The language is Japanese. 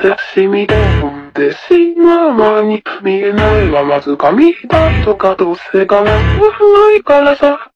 せしみで飛んでしまう前に見えないはまず紙だとかどうせ画面がないからさ。